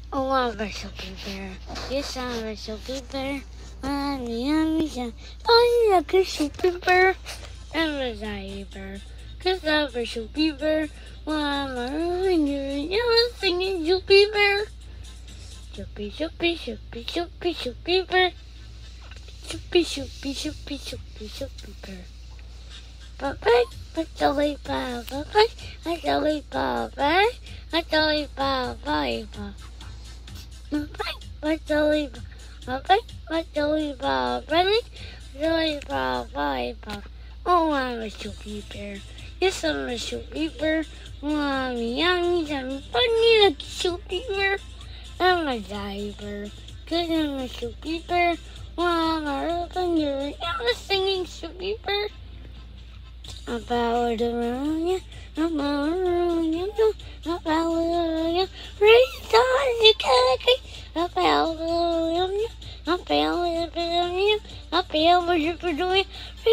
Oh, I'm a Soapy Bear. Yes, I'm a Soapy Bear. I'm like a Soapy Bear. I'm a diaper. Cause I'm a Soapy Bear. I'm a yellow singing Soapy Bear. Soapy, Soapy, Soapy, Soapy, Soapy Bear. Soapy, Soapy, Soapy, Soapy, Soapy Bear. Bye-bye, bye-bye, bye-bye, bye-bye, bye-bye, bye-bye, bye-bye. Bye, Dolly. Bye, Dolly. Bye. Oh, I'm a Soapy Bear. Yes, I'm a Soapy Bear. Mommy, I'm funny like a Soapy Bear. I'm a diaper. Cause I'm a Soapy Bear. I'm a finger. I'm a singing Soapy Bear. About around you. About around you. About around you. Raise on the cake. I fell on you. I fell on you. I fell on you.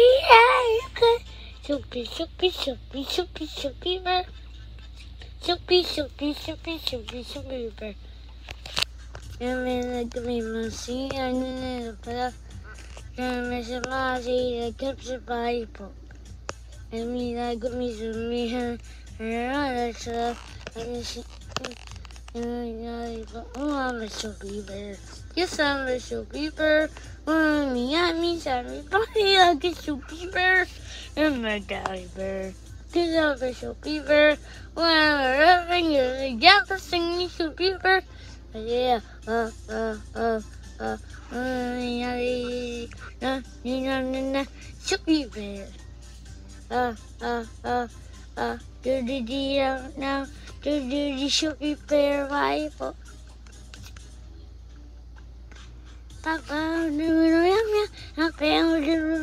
Soapy, Soapy, Soapy, Soapy, Soapy Bear. Soapy, Soapy, Soapy, Soapy, Soapy Bear. I'm in the green sea, and in the path. I'm in the mazy, the cups of Bible. And me, that got me some me, and another stuff. Oh, I'm a Soapy Bear. Yes, I'm a Soapy Bear. Mommy, everybody like a Soapy Bear. I'm a diaper. Cause I'm a Soapy Bear. I'm a rubbing your yellow singing Soapy Bear. Yeah, Soapy Bear. Do Soapy Bear Bible. Papa, I found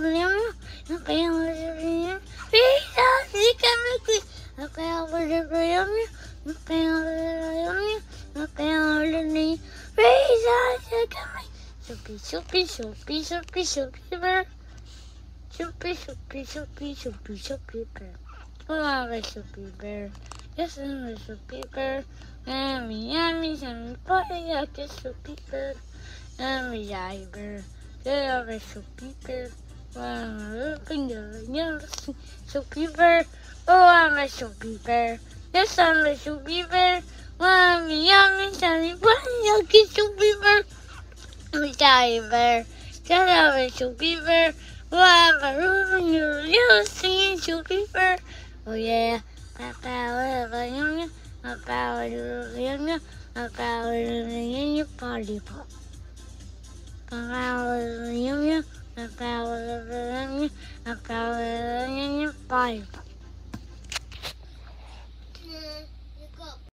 Soapy Bear. Soapy Bear. Oh, I'm a Soapy Bear. Yes, I'm a Soapy Bear. Yummy, somebody like a Soapy Bear. I'm a diaper. I'm a Soapy Bear. I'm a finger. Yes, Soapy Bear. Oh, I'm a Soapy Bear. Yes, I'm a Soapy Bear. I'm a yummy, somebody like a Soapy Bear. I'm a diaper. I'm a Soapy Bear. I'm a finger. Yes, singing Soapy Bear. Oh yeah, about party pop. About party pop.